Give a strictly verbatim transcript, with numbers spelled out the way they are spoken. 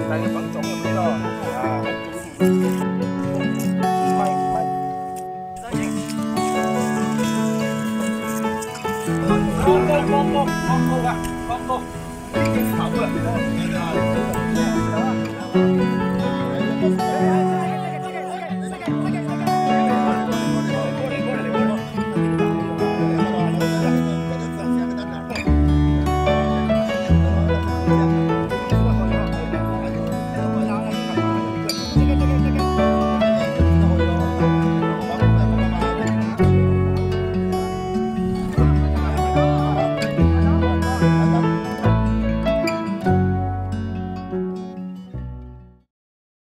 Tại cái phẩm種入邊咯。咪咪。光光光光光光啊！光光，頭啊！